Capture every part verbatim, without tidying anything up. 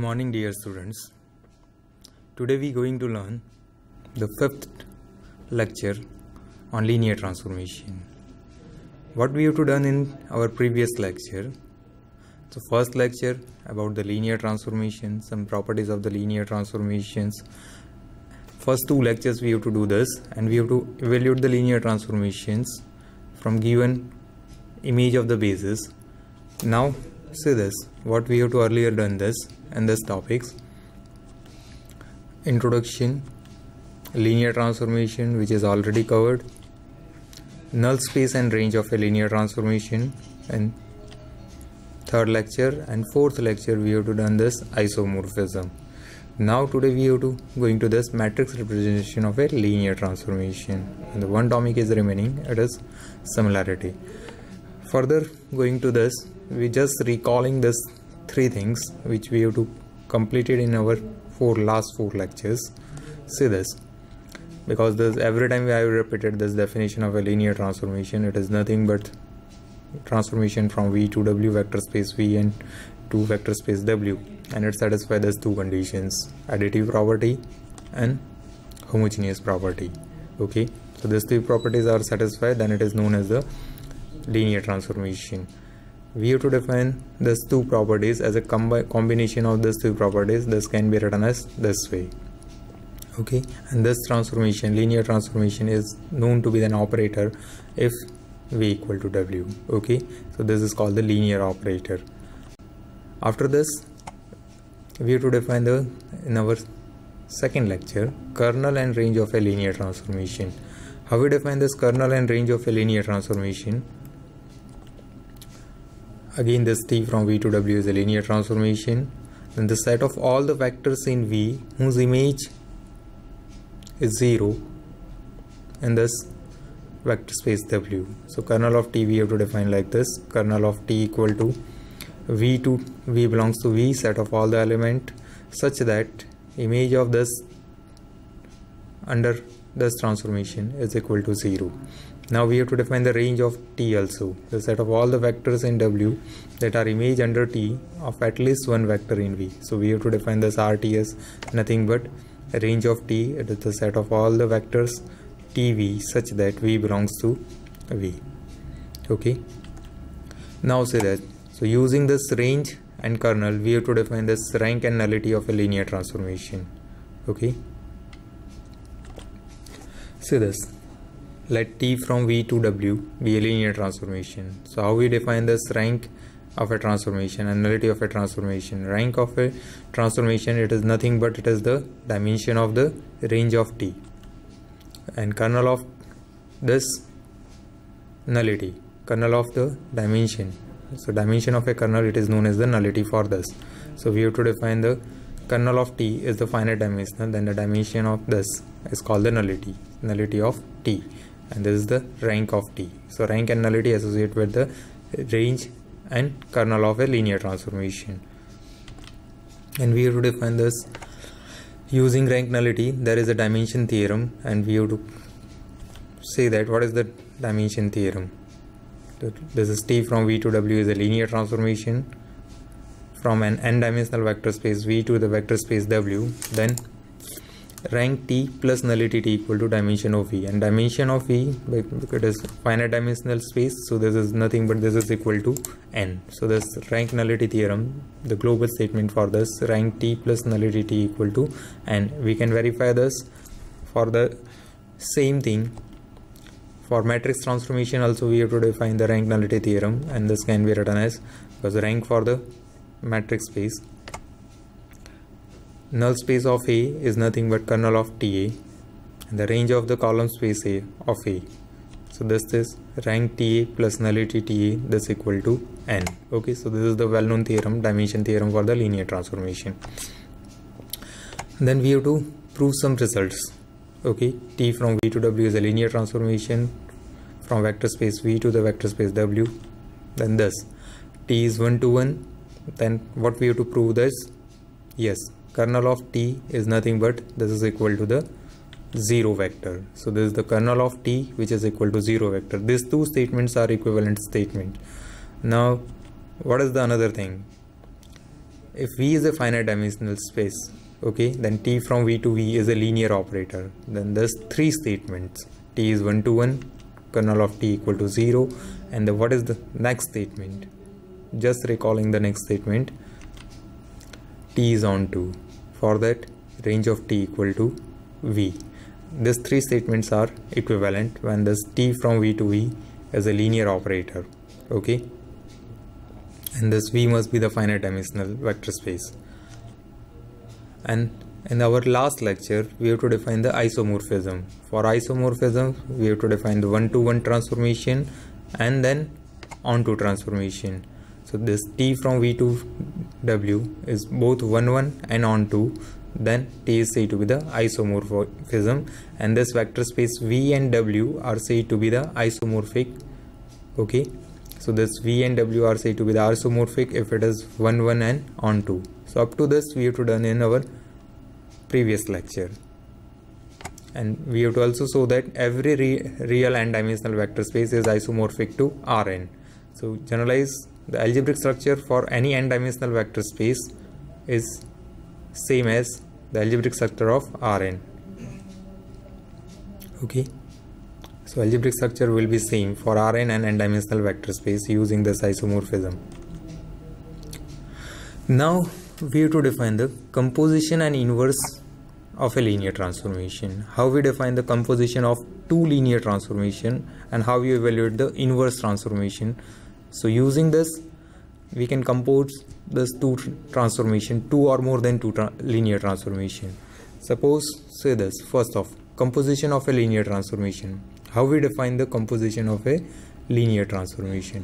morning, dear students. Today we are going to learn the fifth lecture on linear transformation. What we have to done in our previous lecture. So first lecture about the linear transformation, some properties of the linear transformations. First two lectures we have to do this, and we have to evaluate the linear transformations from given image of the basis. Now see this, what we have to earlier done this and this topics: introduction, linear transformation, which is already covered, null space and range of a linear transformation, and third lecture and fourth lecture we have to done this isomorphism. Now today we have to going to this matrix representation of a linear transformation, and the one topic is remaining, it is similarity. Further going to this, we just recalling this three things which we have to completed in our four last four lectures. See this, because this every time I have repeated this definition of a linear transformation, it is nothing but transformation from V to W, vector space V, and to vector space W, and it satisfies these two conditions: additive property and homogeneous property. Okay, so these three properties are satisfied, then it is known as the linear transformation. We have to define these two properties as a combi combination of these two properties. This can be written as this way. Okay, and this transformation, linear transformation, is known to be an operator if V equal to W. Okay, so this is called the linear operator. After this, we have to define the in our second lecture kernel and range of a linear transformation. How we define this kernel and range of a linear transformation? Again, this T from V to W is a linear transformation. Then the set of all the vectors in V whose image is zero in this vector space W. So kernel of T we have to define like this: kernel of T equal to V to V belongs to V, set of all the element such that image of this under this transformation is equal to zero. Now we have to define the range of T also, the set of all the vectors in W that are image under T of at least one vector in V. So we have to define this R T as nothing but a range of T. It is the set of all the vectors T V such that V belongs to V. Okay, now say that, so using this range and kernel, we have to define this rank and nullity of a linear transformation. Okay, see this, let T from V to W be a linear transformation. So how we define this rank of a transformation and nullity of a transformation? Rank of a transformation, it is nothing but it is the dimension of the range of T, and kernel of this nullity, kernel of the dimension. So dimension of a kernel, it is known as the nullity for this. So we have to define the kernel of T is the finite dimensional, then the dimension of this is called the nullity, nullity of T, and this is the rank of T. So rank and nullity associate with the range and kernel of a linear transformation. And we have to define this using rank nullity. There is a dimension theorem, and we have to say that what is the dimension theorem. This is T from V to W is a linear transformation from an n-dimensional vector space V to the vector space W. Then rank T plus nullity T equal to dimension of V, and dimension of V, it is finite dimensional space, so this is nothing but this is equal to n. So this rank nullity theorem, the global statement for this, rank T plus nullity T equal to n. We can verify this for the same thing for matrix transformation also. We have to define the rank nullity theorem, and this can be written as, because rank for the matrix space, null space of A is nothing but kernel of T A, and the range of the column space A of A. So this is rank T A plus nullity T A, this equal to n. Okay, so this is the well-known theorem, dimension theorem for the linear transformation. Then we have to prove some results. Okay, T from V to W is a linear transformation from vector space V to the vector space W. Then this T is one to one. Then what we have to prove this? Yes, kernel of T is nothing but this is equal to the zero vector. So this is the kernel of T which is equal to zero vector. These two statements are equivalent statement. Now what is the another thing? if V is a finite dimensional space, okay, then T from V to V is a linear operator. Then there's three statements. T is one to one, kernel of T equal to zero, and the, what is the next statement? Just recalling the next statement, T is on two. For that, range of T equal to V. These three statements are equivalent when this T from V to V is a linear operator, okay, and this V must be the finite dimensional vector space. And in our last lecture, we have to define the isomorphism. For isomorphism, we have to define the one to one transformation and then onto transformation. So this T from V to W is both one one and onto. Then T is said to be the isomorphism, and this vector space V and W are said to be the isomorphic, okay. So this V and W are said to be the isomorphic if it is one one and onto. So up to this we have to done in our previous lecture, and we have to also show that every re real n dimensional vector space is isomorphic to Rn. So generalize the algebraic structure for any n dimensional vector space is same as the algebraic structure of Rn, okay. So algebraic structure will be same for Rn and n dimensional vector space using this isomorphism. Now we have to define the composition and inverse of a linear transformation. How we define the composition of two linear transformation and how we evaluate the inverse transformation. So using this we can compose this two transformation, two or more than two tra linear transformation. Suppose say this, first off, composition of a linear transformation. How we define the composition of a linear transformation?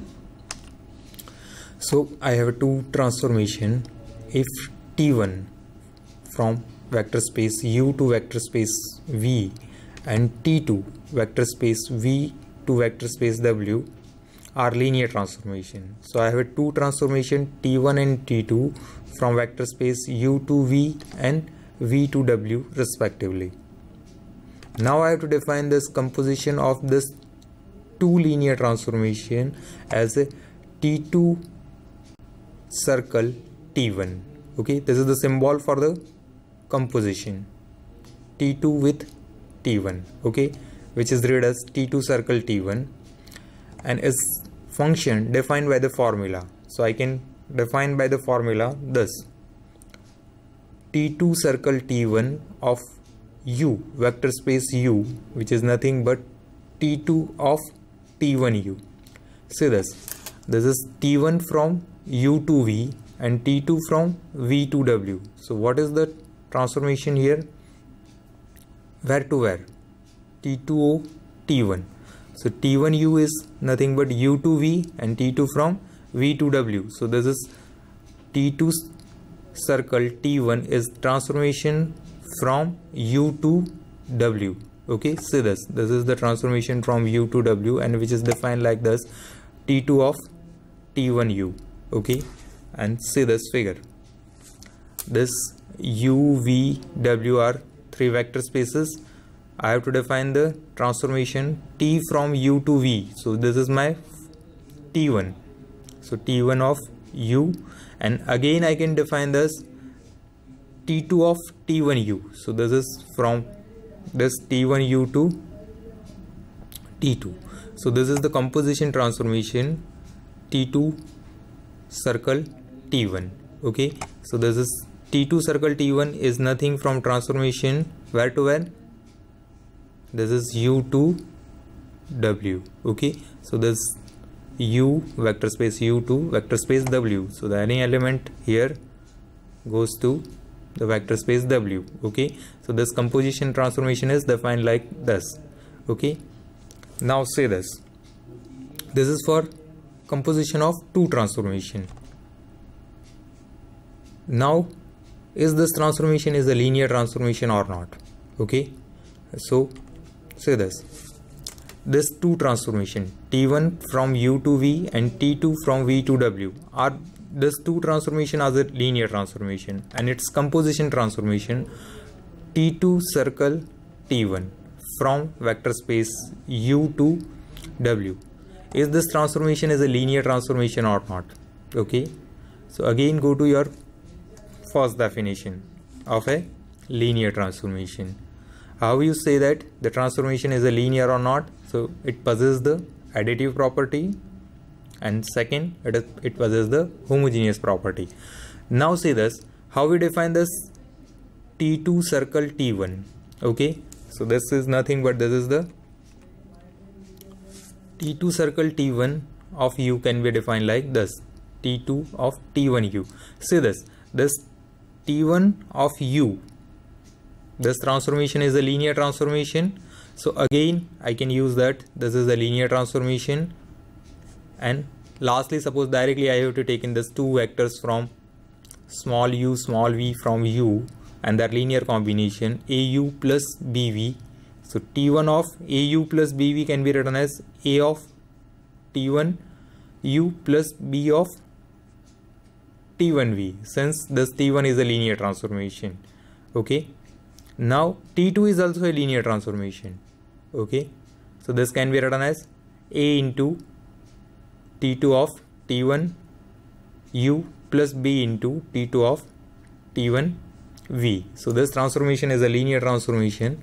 So I have two transformation. If T one from vector space U to vector space V and T two vector space V to vector space W are linear transformation. So I have a two transformation T one and T two from vector space U to V and V to W respectively. Now I have to define this composition of this two linear transformation as a T two circle T one. Okay, this is the symbol for the composition, T two with T one, okay, which is read as T two circle T one, and is function defined by the formula. So I can define by the formula this T two circle T one of U vector space U, which is nothing but T two of T one U. See this, this is T one from U to V and T two from V to W. So what is the transformation here? Where to where? T two O T one. So T one U is nothing but U to V and T two from V to W. So this is T two circle T one is transformation from U to W. Okay, see this, this is the transformation from U to W, and which is defined like this, T two of T one U. Okay, and see this figure, this U, V, W are three vector spaces. I have to define the transformation T from U to V. So this is my T one. So T one of U, and again I can define this T two of T one U. So this is from this T one U to T two. So this is the composition transformation T two circle T one. Okay, so this is T two circle T one is nothing from transformation where to where? This is U to W. Okay, so this U vector space U to vector space W. So the any element here goes to the vector space W. Okay, so this composition transformation is defined like this. Okay, now say this, this is for composition of two transformation. Now is this transformation is a linear transformation or not? Okay, so say this, this two transformation T one from U to V and T two from V to W are this two transformation as a linear transformation, and its composition transformation T two circle T one from vector space U to W. Is this transformation is a linear transformation or not? Okay, so again go to your first definition of a linear transformation. How you say that the transformation is a linear or not? So it possesses the additive property, and second, it, is, it possesses the homogeneous property. Now see this, how we define this T two circle T one. Okay, so this is nothing but this is the T two circle T one of U can be defined like this, T two of T one U. See this, this T one of U, this transformation is a linear transformation. So again I can use that this is a linear transformation. And lastly, suppose directly I have to take in this two vectors from small u small v from U and their linear combination A U plus B V. So T one of A U plus B V can be written as A of T one U plus B of T one V, since this T one is a linear transformation. Okay, now T two is also a linear transformation. Okay, so this can be written as A into T two of T one U plus B into T two of T one V. So this transformation is a linear transformation.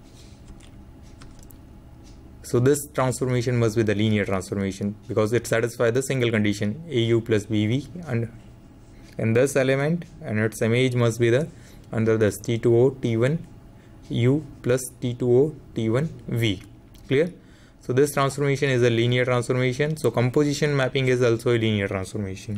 So this transformation must be the linear transformation because it satisfies the single condition A U plus B V, and in this element and its image must be the under this T two O T one U plus T two O T one V. Clear? So this transformation is a linear transformation. So composition mapping is also a linear transformation.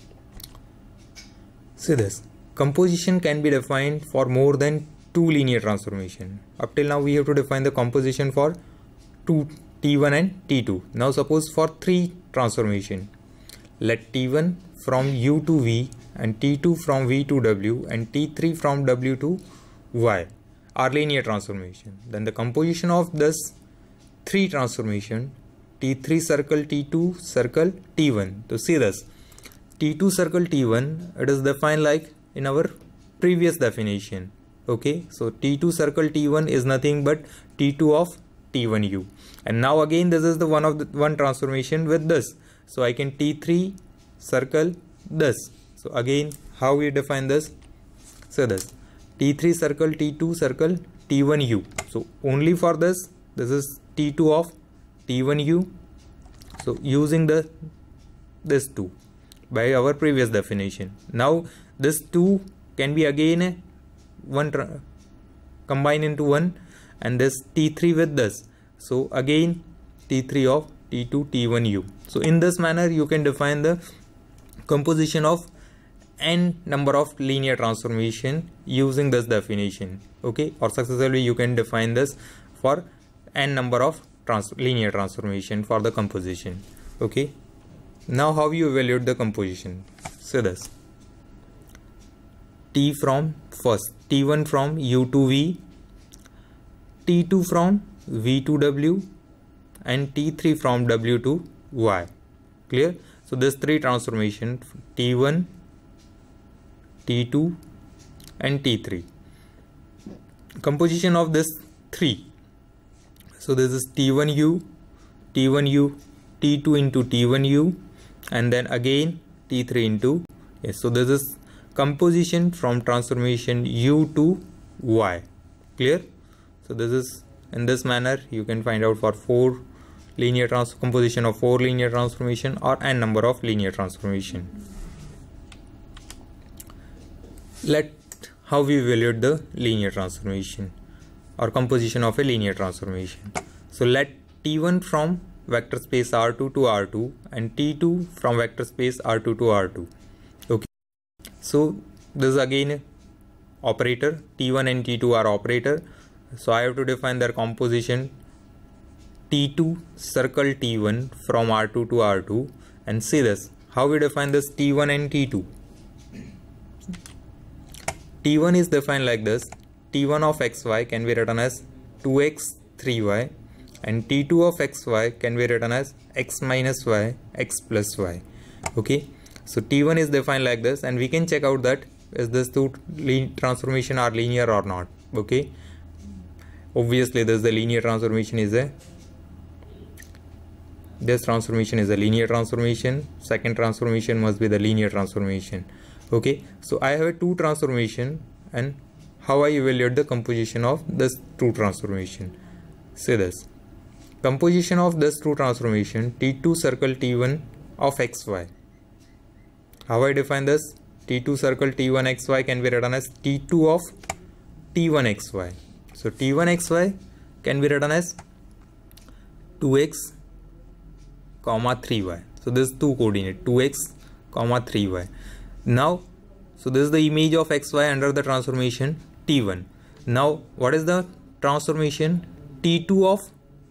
See this, composition can be defined for more than two linear transformation. Up till now we have to define the composition for two T one and T two. Now suppose for three transformation, let T one from U to V and T two from V to W and T three from W to Y are linear transformation. Then the composition of this three transformation, T three circle T two circle T one. So see this, T two circle T one, it is defined like in our previous definition. Okay, so T two circle T one is nothing but T two of T one U, and now again this is the one of the one transformation with this, so I can T three circle this. So again how we define this? So this T three circle T two circle T one U. So only for this, this is T two of T one U. So using the this two by our previous definition. Now this two can be again one combine into one, and this T three with this. So again T three of T two T one U. So in this manner you can define the composition of n number of linear transformation using this definition. Okay, or successively you can define this for n number of trans linear transformation for the composition. Okay, now how you evaluate the composition? So this T from first T one from U to V, T two from V to W, and T three from W to Y. Clear? So this three transformation, T one, T two and T three. Composition of this three. So this is T one U, T one U, T two into T one U, and then again T three into, yes, so this is composition from transformation U to Y. Clear? So this is in this manner you can find out for four linear trans composition of four linear transformation or n number of linear transformation. Let how we evaluate the linear transformation or composition of a linear transformation. So let T one from vector space R two to R two and T two from vector space R two to R two. Okay, so this is again operator, T one and T two are operator, so I have to define their composition T two circle T one from R two to R two, and see this how we define this T one and T two. T one is defined like this, T one of xy can be written as two x three y, and T two of xy can be written as x minus y, x plus y. Okay, so T one is defined like this, and we can check out that is this two transformation are linear or not. Okay, obviously this the linear transformation is a this transformation is a linear transformation. Second transformation must be the linear transformation. Okay, so I have a two transformation, and how I evaluate the composition of this two transformation? Say this. Composition of this two transformation T two circle T one of xy. How I define this? T two circle T one xy can be written as T two of T one xy. So T one xy can be written as two x comma three y. So this is two coordinate, two x comma three y. Now, so this is the image of xy under the transformation T one. Now, what is the transformation T two of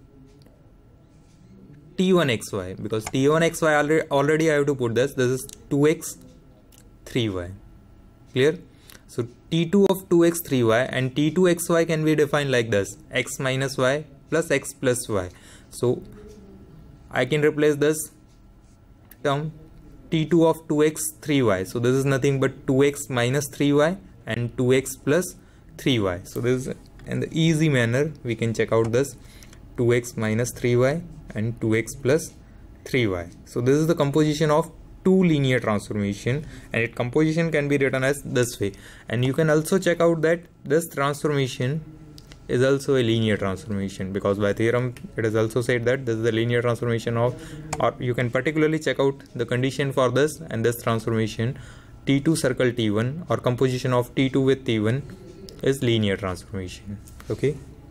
T one xy? Because T one xy already, already I have to put this. This is two x three y. Clear? So T two of two x three y and T two xy can be defined like this: x minus y plus x plus y. So I can replace this term T two of two x three y. So this is nothing but two x minus three y and two x plus three y. So this is in the easy manner we can check out this two x minus three y and two x plus three y. So this is the composition of two linear transformation, and its composition can be written as this way. And you can also check out that this transformation is also a linear transformation, because by theorem it is also said that this is the linear transformation of, or you can particularly check out the condition for this and this transformation T two circle T one, or composition of T two with T one is linear transformation. Okay,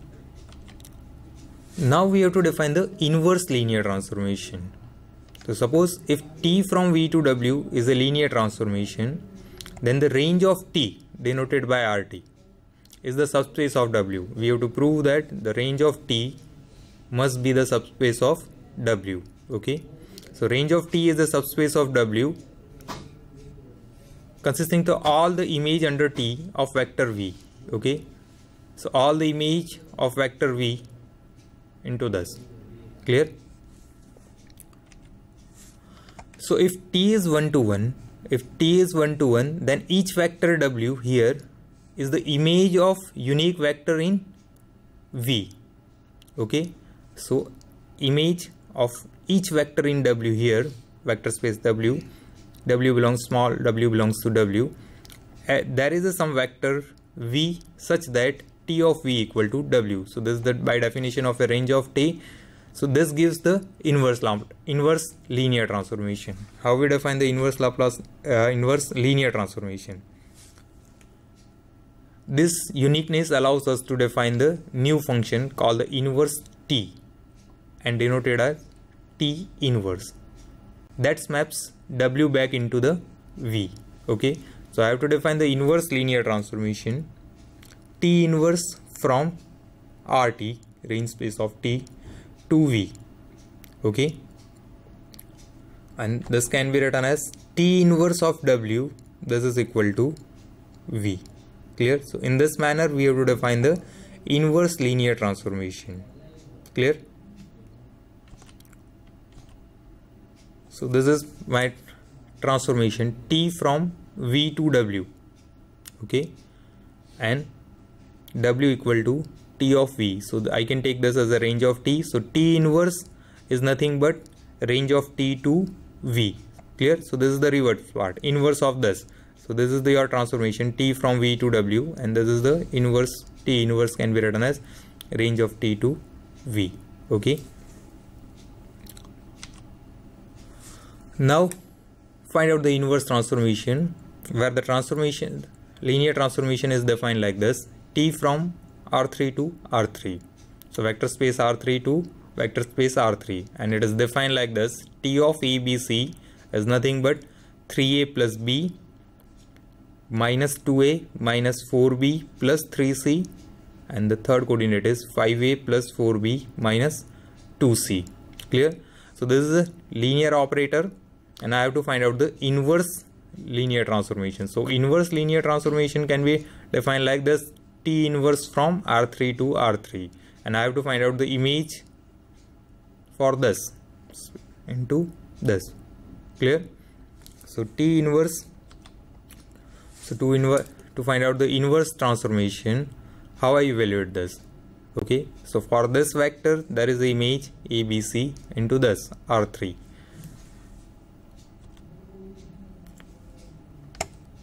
now we have to define the inverse linear transformation. So suppose if T from V to W is a linear transformation, then the range of T denoted by R T is the subspace of W. We have to prove that the range of T must be the subspace of W. Okay, so range of T is the subspace of W, consisting to all the image under T of vector V. Okay, so all the image of vector V into this. Clear? So if T is one to one, if T is one to one, then each vector W here is the image of unique vector in V. Okay, so image of each vector in W here, vector space W, W belongs small, W belongs to W. Uh, there is a some vector V such that T of V equal to W. So this is the by definition of a range of T. So this gives the inverse inverse linear transformation. How we define the inverse Laplace uh, inverse linear transformation? This uniqueness allows us to define the new function called the inverse T, and denoted as T inverse. That maps W back into the V. Okay, so I have to define the inverse linear transformation T inverse from R T, range space of T, to V. Okay, and this can be written as T inverse of W. This is equal to V. Clear? So in this manner we have to define the inverse linear transformation. Clear? So this is my transformation T from V to W. Okay, and W equal to T of V. So I can take this as a range of T. So T inverse is nothing but range of T to V. Clear? So this is the reverse part, inverse of this. So this is the your transformation T from V to W, and this is the inverse. T inverse can be written as range of T to V. Okay, now find out the inverse transformation, where the transformation linear transformation is defined like this: T from R three to R three. So vector space R three to vector space R three, and it is defined like this: T of A B C is nothing but three A plus B minus two A minus four B plus three C, and the third coordinate is five A plus four B minus two C. Clear? So this is a linear operator, and I have to find out the inverse linear transformation. So inverse linear transformation can be defined like this: T inverse from R three to R three, and I have to find out the image for this into this. Clear? So T inverse. So to inverse, to find out the inverse transformation, how I evaluate this? Okay, so for this vector there is the image A B C into this R three.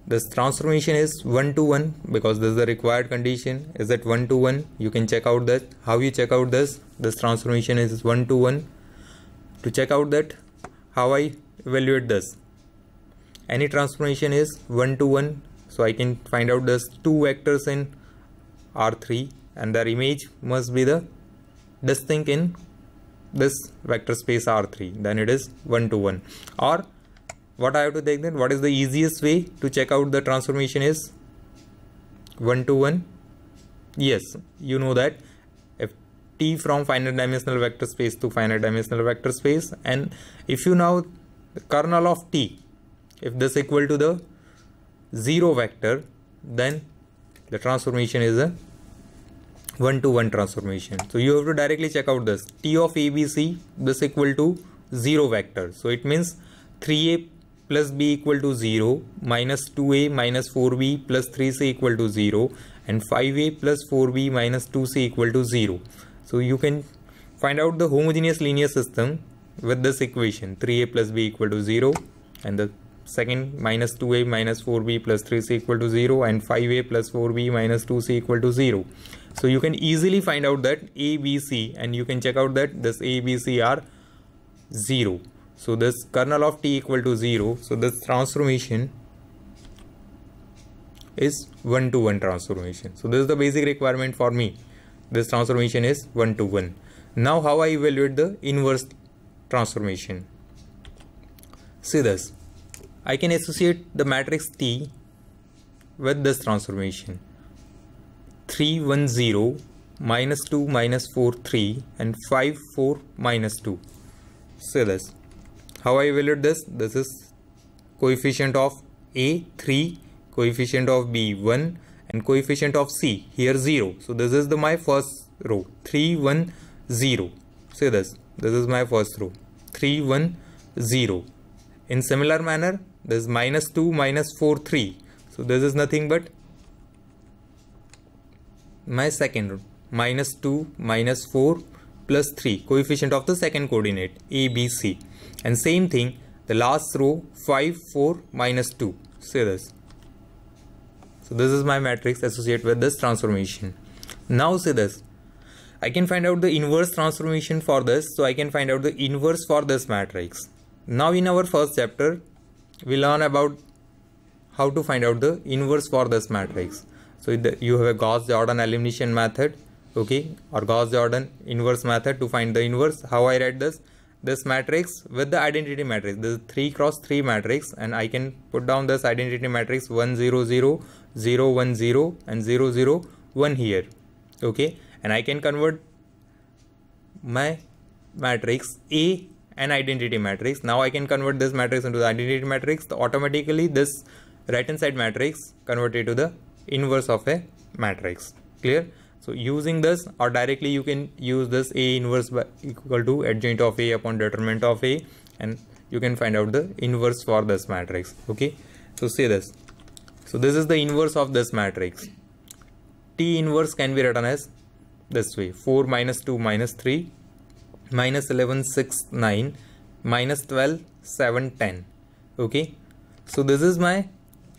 this transformation is one to one because this is the required condition. Is it one to one? You can check out that. How you check out this? This transformation is one to one. To check out that, how I evaluate this? Any transformation is one to one. So I can find out this two vectors in R three and their image must be the distinct in this vector space R three. Then it is one to one. Or what I have to take then? What is the easiest way to check out the transformation is one to one? Yes, you know that if T from finite dimensional vector space to finite dimensional vector space, and if you now the kernel of T, if this equal to the zero vector, then the transformation is a one to one transformation. So you have to directly check out this T of A B C, this equal to zero vector. So it means three A plus B equal to zero, minus two A minus four B plus three C equal to zero, and five A plus four B minus two C equal to zero. So you can find out the homogeneous linear system with this equation, three A plus B equal to zero, and the second minus two A minus four B plus three C equal to zero, and five A plus four B minus two C equal to zero. So you can easily find out that A, B, C, and you can check out that this A, B, C are zero. So this kernel of T equal to zero. So this transformation is one to one transformation. So this is the basic requirement for me. This transformation is one to one. Now how I evaluate the inverse transformation? See this. I can associate the matrix T with this transformation. three, one, zero, minus two, minus four, three, and five, four, minus two. See this. How I evaluate this? This is coefficient of A, three, coefficient of B, one, and coefficient of C, here zero. So this is the my first row, three, one, zero. See this. This is my first row, three, one, zero. In similar manner, this is minus two, minus four, three. So this is nothing but my second row, minus two, minus four, plus three, coefficient of the second coordinate, A, B, C. And same thing, the last row, five, four, minus two. See this. So this is my matrix associated with this transformation. Now see this. I can find out the inverse transformation for this. So I can find out the inverse for this matrix. Now in our first chapter, we learn about how to find out the inverse for this matrix. So you have a Gauss-Jordan elimination method, okay, or Gauss-Jordan inverse method to find the inverse. How I write this? This matrix with the identity matrix. This is three cross three matrix, and I can put down this identity matrix one, zero, zero, zero, one, zero, and zero, zero, one here, okay, and I can convert my matrix A an identity matrix. Now I can convert this matrix into the identity matrix. So automatically this right hand side matrix converted to the inverse of a matrix. Clear? So using this, or directly you can use this A inverse by equal to adjoint of A upon determinant of A, and you can find out the inverse for this matrix. Okay, so see this. So this is the inverse of this matrix. T inverse can be written as this way: four minus two minus three, minus eleven, six, nine, minus twelve, seven, ten. Okay, so this is my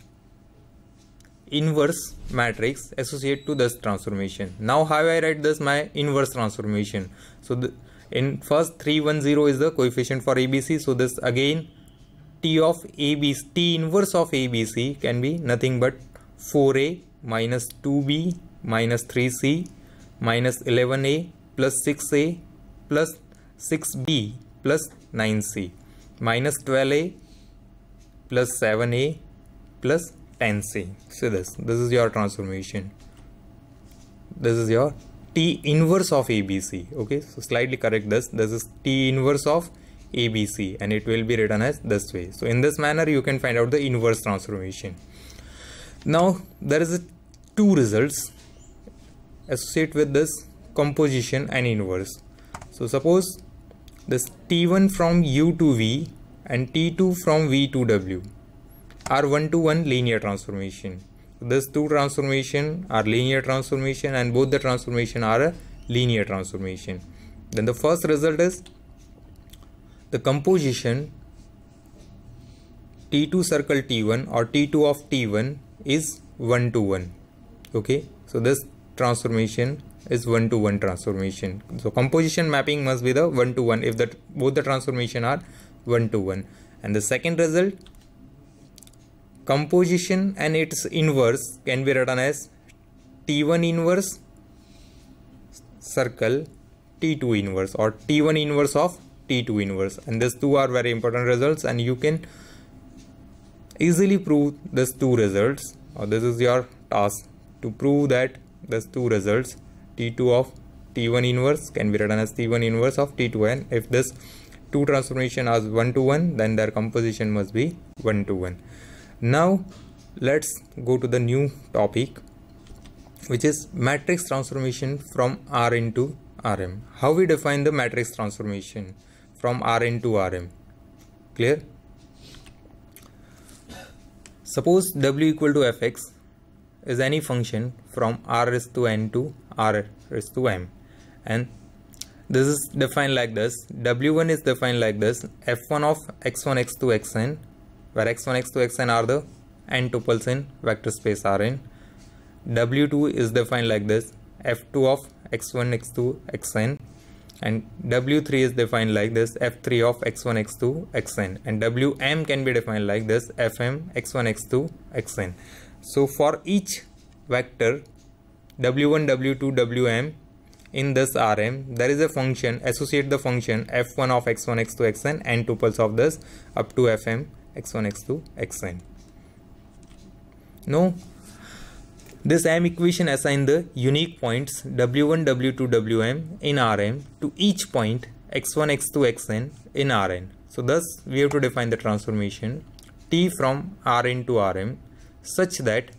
inverse matrix associated to this transformation. Now how I write this my inverse transformation? So the, in first three, one, zero is the coefficient for A B C. So this again T of A B C, T inverse of A B C can be nothing but four A minus two B minus three C minus eleven A plus six A plus six B plus nine C minus twelve A plus seven A plus ten C. So this, this is your transformation. This is your T inverse of A B C. Okay, so slightly correct this. This is T inverse of A B C, and it will be written as this way. So in this manner, you can find out the inverse transformation. Now there is a two results associated with this composition and inverse. So suppose this T one from U to V and T two from V to W are one to one linear transformation. These two transformation are linear transformation, and both the transformation are a linear transformation. Then the first result is the composition T two circle T one or T two of T one is one to one. Okay, so this transformation is one to one transformation. So composition mapping must be the one to one if that both the transformation are one to one. And the second result, composition and its inverse can be written as T one inverse circle T two inverse or T one inverse of T two inverse, and these two are very important results, and you can easily prove these two results, or this is your task to prove that these two results T two of T one inverse can be written as T one inverse of T two, and if this two transformation are one to one, then their composition must be one to one. Now let's go to the new topic, which is matrix transformation from R into R M. How we define the matrix transformation from R into R M? Clear? Suppose W equal to Fx is any function from R raised to N to R raised to M, and this is defined like this. W one is defined like this: F one of x one, x two, xn, where x one, x two, xn are the n tuples in vector space Rn. W two is defined like this: F two of x one, x two, xn, and W three is defined like this: F three of x one, x two, xn, and W M can be defined like this: F M x one, x two, xn. So for each vector W one, W two, W M in this R M, there is a function, associate the function F one of x one, x two, xn, n tuples of this up to F M x one, x two, xn. Now this M equation assign the unique points W one, W two, W M in R M to each point x one, x two, xn in R N. So thus we have to define the transformation T from R N to R M such that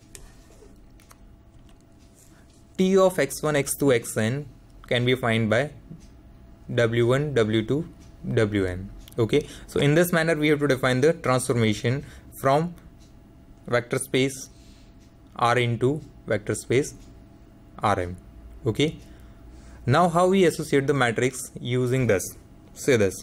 T of x one, x two, xn can be defined by W one, W two, W M. Okay, so in this manner we have to define the transformation from vector space R into vector space R M. Okay, now how we associate the matrix using this? Say this: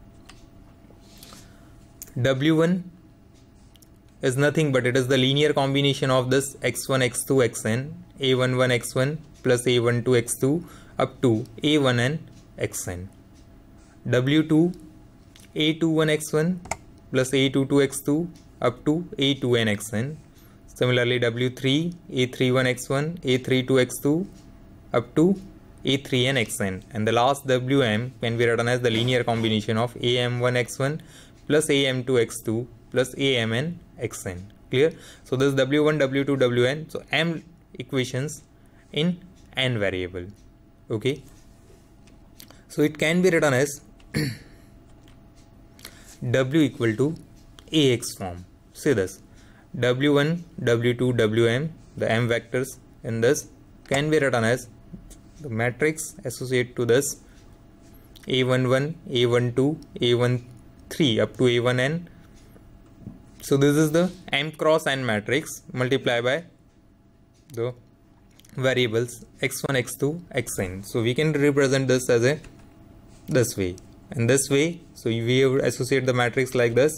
W one is nothing but it is the linear combination of this x one, x two, xn, a one one x one plus a one two x two up to a one n xn. W two, a two one x one plus a two two x two up to a two n xn. Similarly, W three, a three one x one, a three two x two up to a three n xn, and the last W M can be written as the linear combination of a m one x one plus a m two x two plus a m n xn. Clear? So this is W one, W two, W n. So M equations in n variable. Okay. So it can be written as W equal to A X form. Say this: W one, W two, W M, the M vectors in this can be written as the matrix associated to this A one one, A one two, A one three up to A one n. So this is the M cross n matrix multiplied by the variables x one, x two, xn. So we can represent this as a this way and this way. So we have associate the matrix like this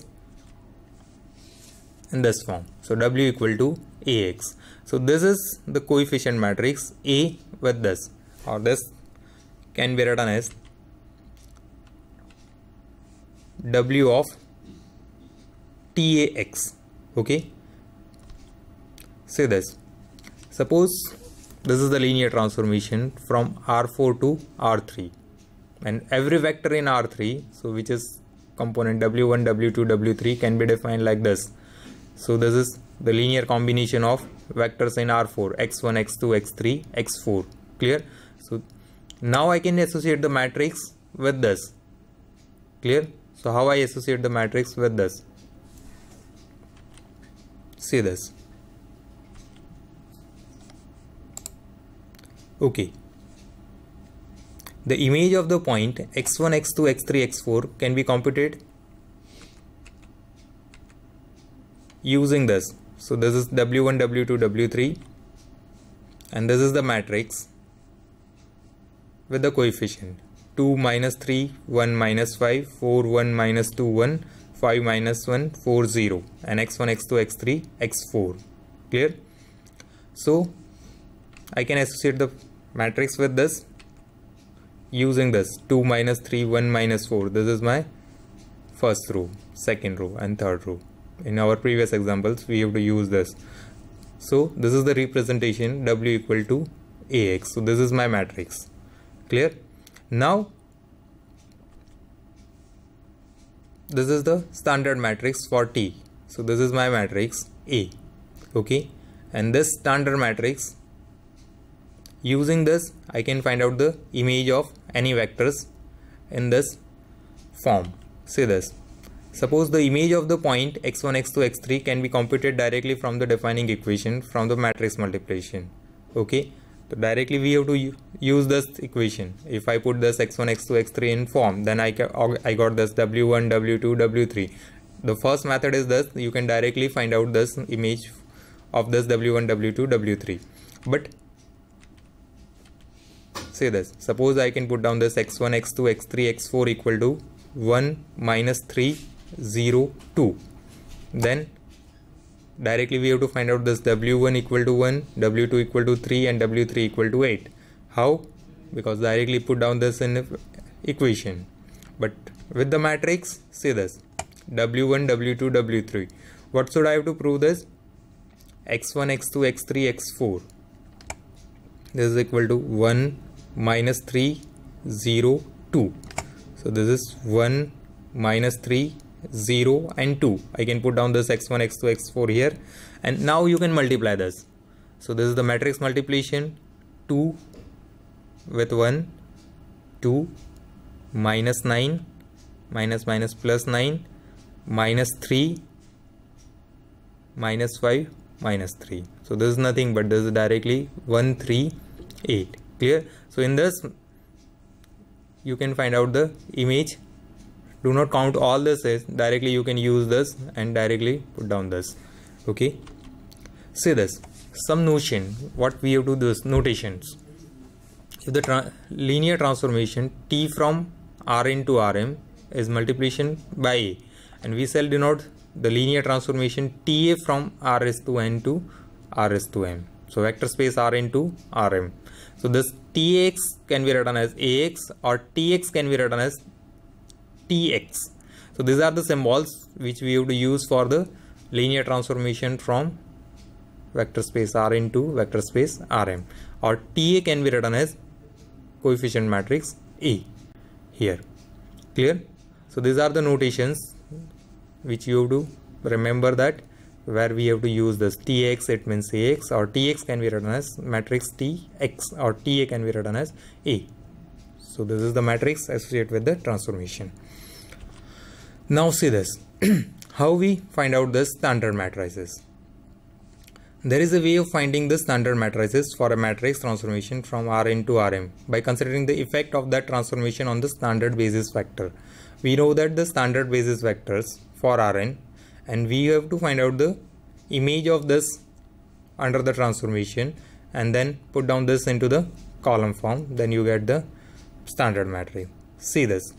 in this form. So W equal to A X. So this is the coefficient matrix A with this, or this can be written as W of T A X. Okay. Say this: suppose this is the linear transformation from R four to R three, and every vector in R three, so which is component W one, W two, W three, can be defined like this. So this is the linear combination of vectors in R four: x one, x two, x three, x four. Clear? So now I can associate the matrix with this. Clear? So how I associate the matrix with this? See this. Okay. The image of the point x one, x two, x three, x four can be computed using this. So this is W one, W two, W three, and this is the matrix with the coefficient two minus three, one minus five, four, one minus two, one, five, minus one, four, zero, and x one, x two, x three, x four. Clear? So I can associate the matrix with this using this two, minus three, one, minus four. This is my first row, second row, and third row. In our previous examples, we have to use this. So this is the representation W equal to A X. So this is my matrix. Clear? Now this is the standard matrix for T. So this is my matrix A. Okay, and this standard matrix, using this I can find out the image of any vectors in this form. See this. Suppose the image of the point x one, x two, x three can be computed directly from the defining equation from the matrix multiplication. Okay, so directly we have to use this equation. If I put this x one, x two, x three in form, then I, I got this W one, W two, W three. The first method is this. You can directly find out this image of this W one, W two, W three. But say this. Suppose I can put down this x one, x two, x three, x four equal to one, minus three, zero, two. Then directly we have to find out this W one equal to one, W two equal to three, and W three equal to eight. How? Because directly put down this in equation. But with the matrix, see this. W one, W two, W three. What should I have to prove this? x one, x two, x three, x four. This is equal to one, minus three, zero, two. So this is one, minus three, zero, and two. I can put down this x one, x two, x four here, and now you can multiply this. So this is the matrix multiplication. Two with one, two, minus nine, minus minus plus nine, minus three, minus five, minus three. So this is nothing but this is directly one, three, eight. Clear? So in this you can find out the image. Do not count all this, is directly you can use this and directly put down this. Okay, say this, some notion, what we have to do is notations. If the tra linear transformation T from Rn to Rm is multiplication by A, and we shall denote the linear transformation Ta from Rs to N to Rs to M. So vector space Rn to Rm. So this Tx can be written as Ax, or Tx can be written as Tx. So these are the symbols which we have to use for the linear transformation from vector space Rn to vector space Rm, or Ta can be written as coefficient matrix A here. Clear? So these are the notations which you have to remember, that where we have to use this Tx, it means Ax, or Tx can be written as matrix Tx, or Ta can be written as A. So this is the matrix associated with the transformation. Now see this. How we find out the standard matrices. There is a way of finding the standard matrices for a matrix transformation from Rn to Rm by considering the effect of that transformation on the standard basis vector. We know that the standard basis vectors for Rn, and we have to find out the image of this under the transformation and then put down this into the column form. Then you get the standard matrix. See this.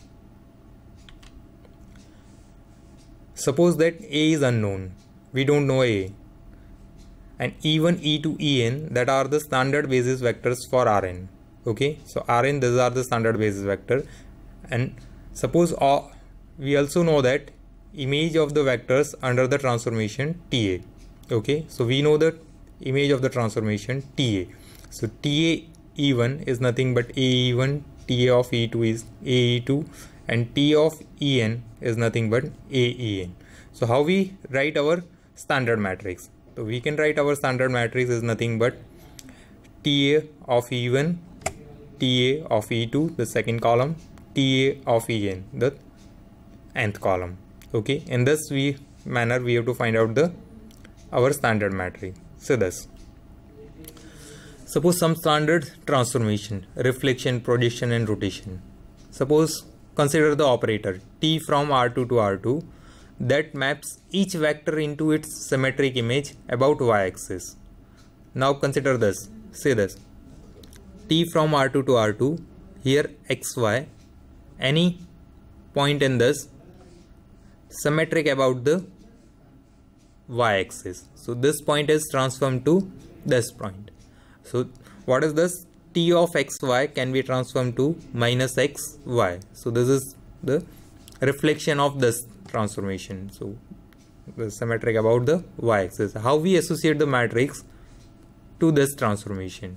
Suppose that A is unknown. We don't know A. And E one, E two, E n, that are the standard basis vectors for Rn. Okay, so Rn, these are the standard basis vector. And suppose all, we also know that image of the vectors under the transformation Ta. Okay, so we know the image of the transformation Ta. So Ta E one is nothing but A E one, Ta of E two is A E two, and T of En is nothing but A En. So how we write our standard matrix? So we can write our standard matrix is nothing but Ta of E one, Ta of E two, the second column, Ta of En, the nth column. Okay, in this we manner we have to find out the our standard matrix. So this. Suppose some standard transformation, reflection, projection, and rotation. Suppose consider the operator T from R two to R two that maps each vector into its symmetric image about y-axis. Now consider this. Say this. T from R two to R two, here xy, any point in this symmetric about the y-axis. So this point is transformed to this point. So what is this? T of xy can be transformed to minus xy. So this is the reflection of this transformation. So the symmetric about the y-axis. How we associate the matrix to this transformation?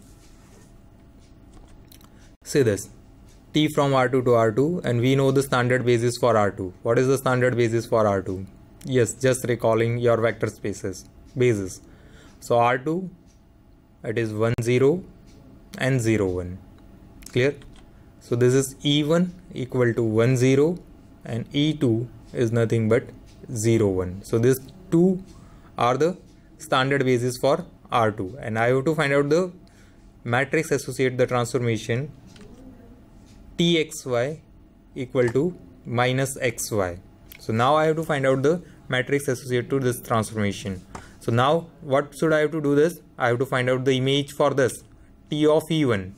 See this, T from R two to R two, and we know the standard basis for R two. What is the standard basis for R two? Yes, just recalling your vector spaces basis. So R two, it is one zero and zero one. Clear? So this is E one equal to one zero and E two is nothing but zero one. So these two are the standard basis for R two, and I have to find out the matrix associate the transformation T X Y equal to minus X Y. So now I have to find out the matrix associated to this transformation. So now what should I have to do this? I have to find out the image for this T of E one.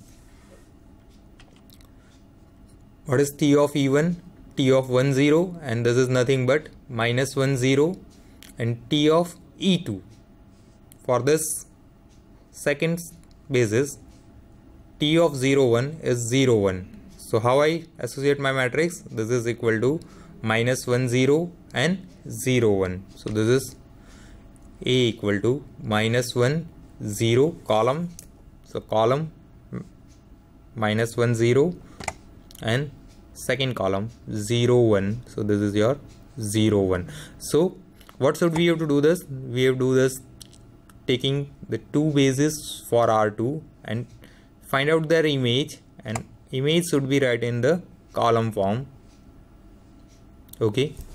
What is T of E one? T of one zero, and this is nothing but minus one zero, and T of E two. For this second basis, T of zero one is zero one. So how I associate my matrix? This is equal to minus one zero and zero one. So this is A equal to minus one zero column. So column minus one zero and second column zero one. So this is your zero one. So what should we have to do this? We have to do this taking the two bases for R two and find out their image, and image should be right in the column form. Okay.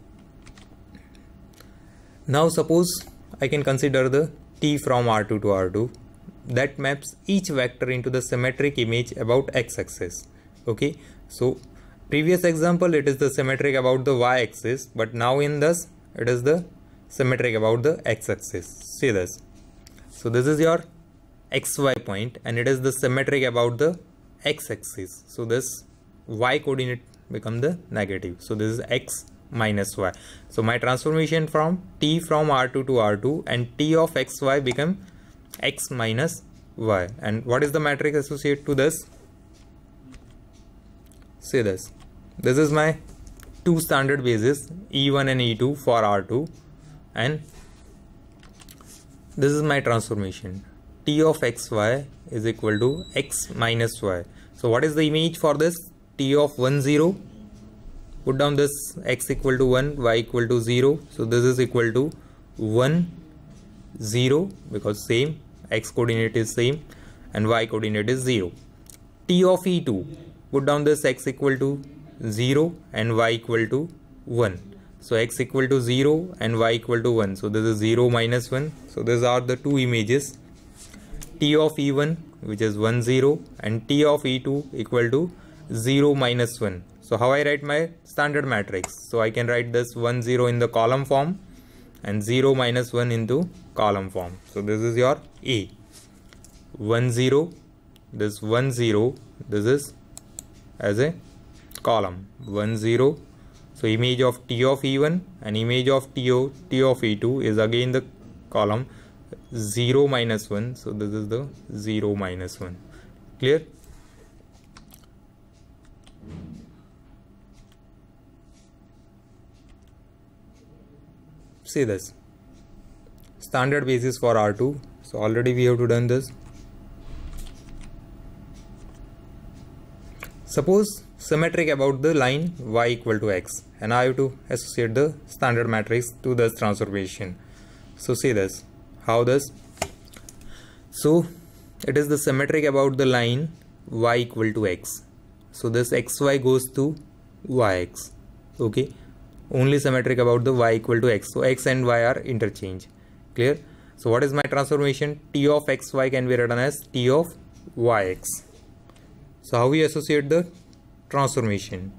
Now suppose I can consider the T from R two to R two that maps each vector into the symmetric image about x-axis. Okay. So previous example, it is the symmetric about the y-axis, but now in this it is the symmetric about the x-axis. See this. So this is your xy point and it is the symmetric about the x-axis. So this y coordinate become the negative. So this is x minus y. So my transformation from T from R two to R two and T of xy become x minus y. And what is the matrix associated to this? See this. This is my two standard bases E one and E two for R two, and this is my transformation T of xy is equal to x minus y. So what is the image for this? T of one zero. Put down this x equal to one, y equal to zero. So this is equal to one, zero, because same x coordinate is same and y coordinate is zero. T of E two. Put down this x equal to zero and y equal to one. So x equal to zero and y equal to one. So this is zero minus one. So these are the two images. T of E one, which is one zero, and T of E two equal to zero minus one. So how I write my standard matrix? So I can write this one zero in the column form and zero minus one into column form. So this is your A. one zero, this one zero, this is as a column one zero. So image of T of E one and image of T of, T of E two is again the column zero minus one. So this is the zero minus one. Clear? See this. Standard basis for R two. So already we have to done this. Suppose symmetric about the line y equal to x, and I have to associate the standard matrix to this transformation. So see this. How this? So it is the symmetric about the line y equal to x. So this xy goes to yx. Okay. Only symmetric about the y equal to x. So x and y are interchange. Clear? So what is my transformation? T of xy can be written as T of yx. So how we associate the transformation?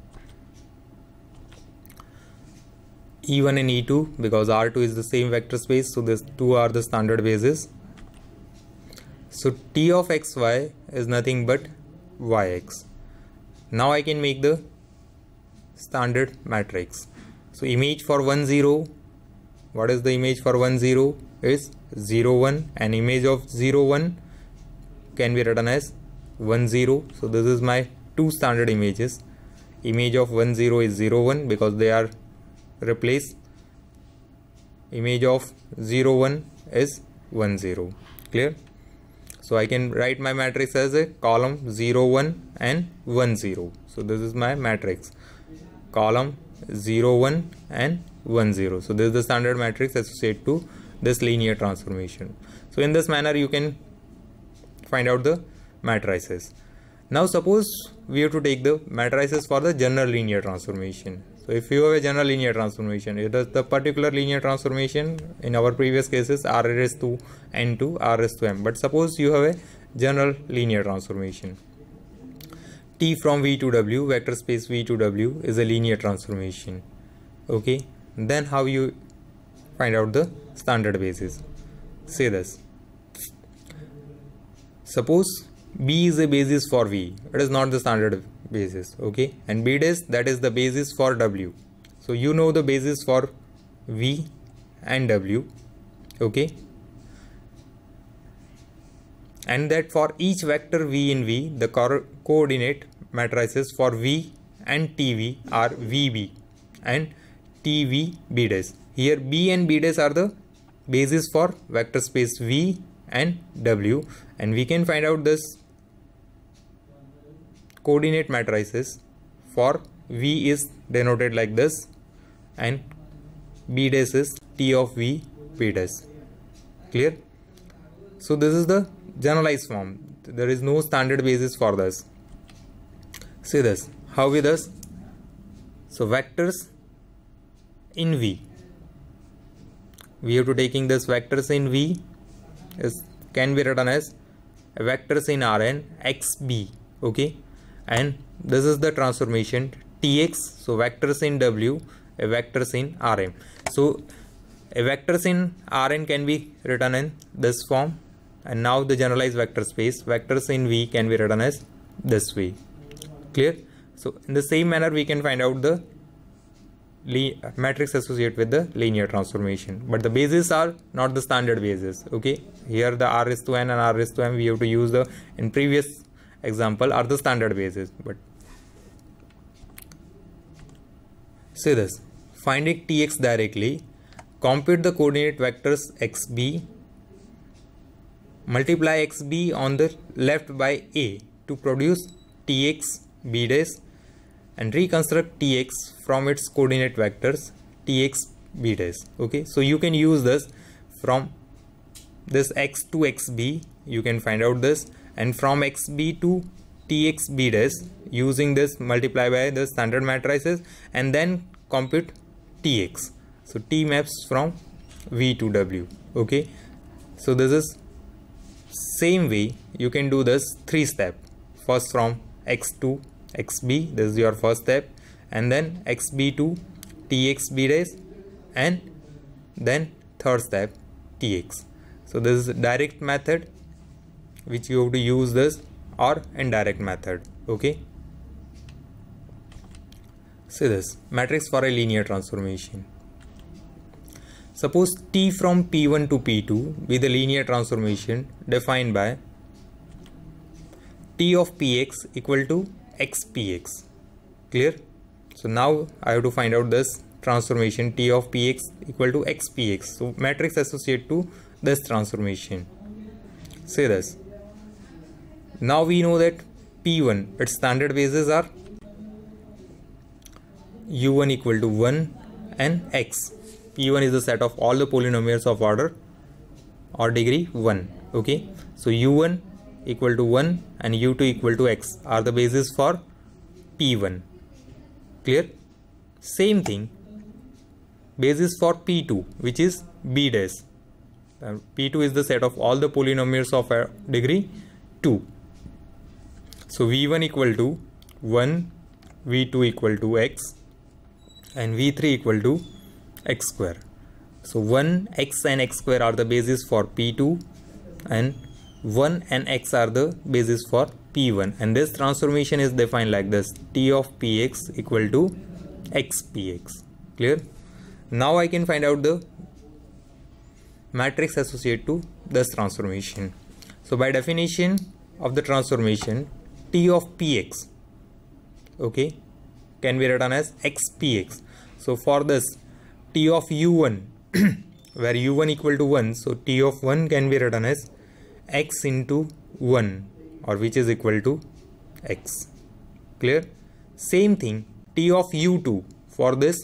E one and E two, because R two is the same vector space, so these two are the standard bases. So T of xy is nothing but yx. Now I can make the standard matrix. So image for one zero, what is the image for one zero? Is zero one, and image of zero one can be written as one zero. So this is my two standard images. Image of one zero is zero one because they are replaced. Image of zero one is one zero. Clear? So I can write my matrix as a column zero one and one zero. So this is my matrix, column zero one and one zero. So this is the standard matrix associated to this linear transformation. So in this manner you can find out the matrices. Now suppose we have to take the matrices for the general linear transformation. So if you have a general linear transformation, it is the particular linear transformation in our previous cases r raised to n to r raised to m. But suppose you have a general linear transformation. T from V to W, vector space V to W is a linear transformation. Okay, then how you find out the standard basis? Say this. Suppose B is a basis for V, it is not the standard basis, okay, and B dash, that is the basis for W. So you know the basis for V and W, okay, and that for each vector V in V, the co coordinate matrices for V and T V are V B and T V B dash. Here B and B dash are the basis for vector space V and W, and we can find out this coordinate matrices for V is denoted like this and B dash is T of V B dash. Clear? So this is the generalized form. There is no standard basis for this. See this. How we this? So vectors in V. We have to taking this vectors in V is can be written as vectors in Rn xb, okay, and this is the transformation Tx. So vectors in W, a vectors in Rm. So a vectors in Rn can be written in this form, and now the generalized vector space vectors in V can be written as this way. Clear? So in the same manner we can find out the matrix associated with the linear transformation, but the bases are not the standard basis, okay. Here the r raised to n and r raised to m we have to use the in previous example are the standard basis. But say this, finding Tx directly, compute the coordinate vectors xb, multiply xb on the left by a to produce Tx b dash, and reconstruct Tx from its coordinate vectors Tx b dash. Okay, so you can use this from this x to xb, you can find out this, and from xb to Tx b dash using this multiply by the standard matrices and then compute Tx. So T maps from V to W. Okay, so this is same way you can do this three step. First from x to xb, this is your first step, and then xb to Tx b dash, and then third step Tx. So this is direct method which you have to use this, or indirect method. Okay, see this matrix for a linear transformation. Suppose T from P one to P two with a linear transformation defined by T of Px equal to xpx. Clear? So now I have to find out this transformation T of Px equal to xpx. So matrix associated to this transformation. Say this. Now we know that P one, its standard bases are u one equal to one and x. P one is the set of all the polynomials of order or degree one. Okay, so u one equal to one and u two equal to x are the basis for P one. Clear? Same thing, basis for P two, which is b dash. Uh, P two is the set of all the polynomials of uh, degree two. So v one equal to one, v two equal to x, and v three equal to x square. So one, x and x square are the basis for P two, and one and x are the basis for P one, and this transformation is defined like this: T of Px equal to xpx. Clear? Now I can find out the matrix associated to this transformation. So by definition of the transformation, T of Px, okay, can be written as X P X. So for this T of U one, where U one equal to one, so T of one can be written as X into one, or which is equal to X. Clear? Same thing, T of U two, for this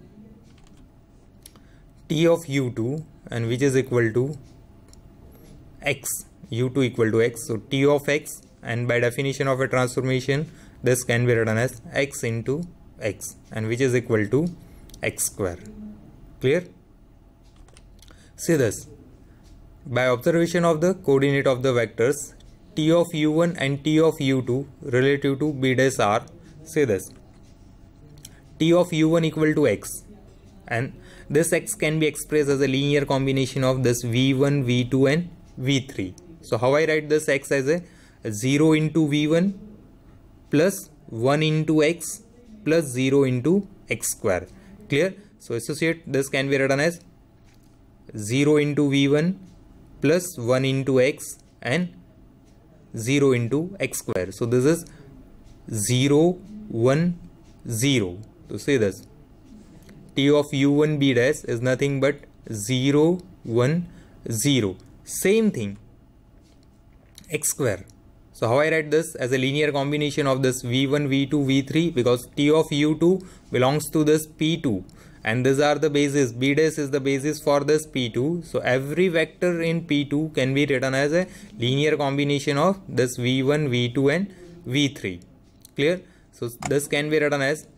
T of U two, and which is equal to X, U two equal to X, so T of X, and by definition of a transformation, this can be written as X into X, and which is equal to X square. Clear? See this, by observation of the coordinate of the vectors T of U one and T of U two relative to B dash are, say this, T of U one equal to X, and this X can be expressed as a linear combination of this V one, V two and V three. So how I write this X as a zero into V one plus one into X plus zero into X square. Clear? So associate this can be written as zero into V one plus one into X and zero into X square. So this is zero, one, zero. So say this, T of U one B dash is nothing but zero, one, zero. Same thing, X square. So how I write this as a linear combination of this V one, V two, V three, because T of U two belongs to this P two, and these are the bases. B dash is the basis for this P two. So every vector in P two can be written as a linear combination of this V one, V two and V three. Clear? So this can be written as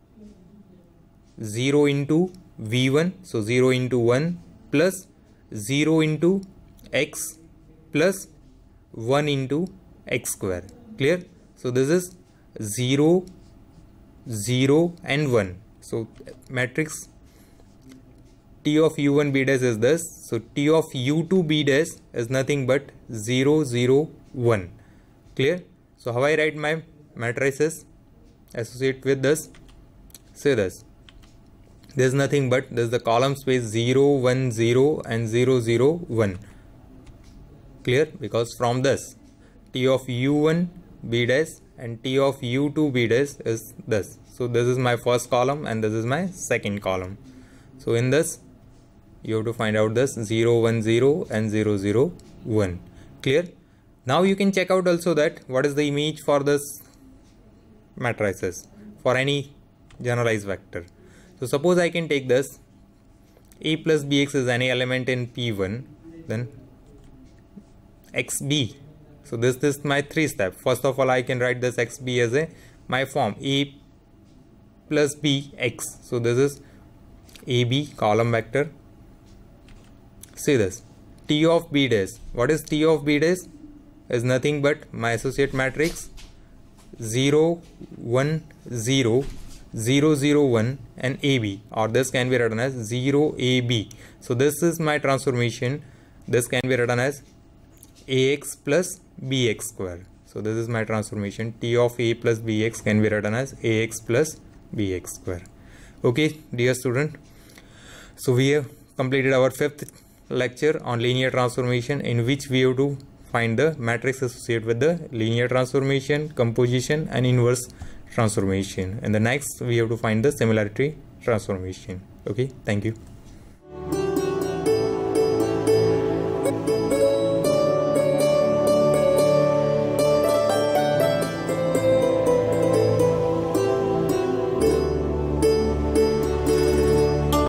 zero into V one, so zero into one plus zero into X plus one into X square. Clear? So this is zero, zero and one. So matrix T of U one B dash is this. So T of U two B dash is nothing but zero, zero, one. Clear? So how I write my matrices associate with this? Say this. There is nothing but this is the column space zero, one, zero and zero, zero, one. Clear? Because from this T of U one B dash and T of U two B dash is this. So this is my first column and this is my second column. So in this you have to find out this zero, one, zero and zero, zero, one. Clear? Now you can check out also that what is the image for this matrices for any generalized vector. So suppose I can take this A plus Bx is any element in P one, then X B. So this, this is my three step. First of all, I can write this X B as a my form A plus B X. So this is A B column vector. See this T of B dash. What is T of B dash? Is nothing but my associate matrix zero, one, zero, zero, zero, one and A B, or this can be written as zero A B. So this is my transformation. This can be written as A X plus B X square. So this is my transformation. T of A plus B X can be written as A X plus B X square. Okay, dear student. So we have completed our fifth lecture on linear transformation, in which we have to find the matrix associated with the linear transformation, composition and inverse transformation. And the next we have to find the similarity transformation. Okay, thank you.